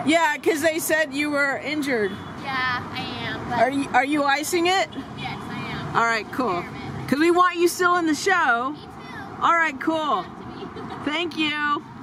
Yeah, because they said you were injured. Yeah, I am. But Are you icing it? yes, I am. All right, cool. Because we want you still in the show. Me too. All right, cool. To me. Thank you.